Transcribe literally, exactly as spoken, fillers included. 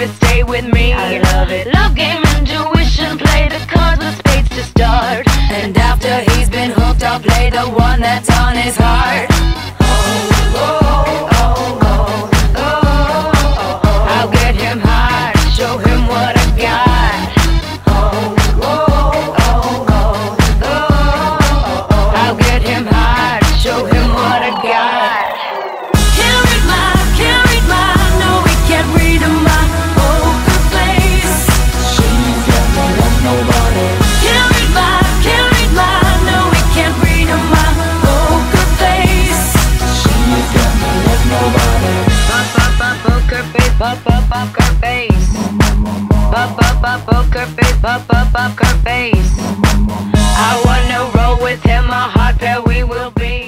baby, stay with me. I love it. Love game, intuition, play the cards with spades to start. And after he's been hooked, I'll play the one that's on his heart. Oh, oh, oh, oh, oh, oh, oh. I'll get him hard, show him what I got. Oh, oh, oh, oh, oh, oh, oh. I'll get him hard, show him what I got. Can't read my, can't read my, no, we can't read my poker face. She's got me like nobody. Can't read my, can't read my, no, we can't read my poker face. She's got me like nobody. Pop, pop, pop, poker face, pop, pop, poker face. Pop, pop, pop, poker face, pop, pop, poker face. I wanna roll with him, a hot pair we will be.